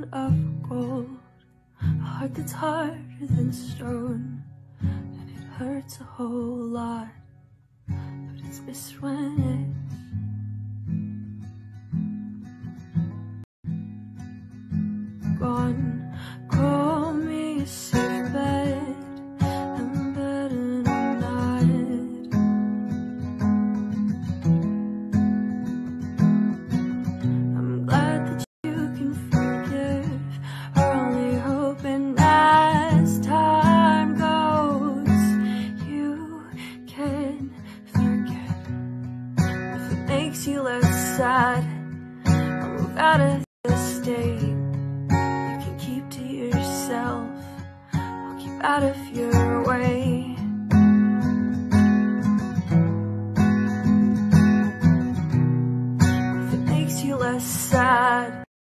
of gold, a heart that's harder than stone, and it hurts a whole lot, but it's missed when it's gone. Call me a safe bet, I'm betting on that. I'm glad that you can forgive, or only hoping as time goes you can forget. If it makes you less sad, I'll move out of the state. Keep to yourself, I'll keep out of your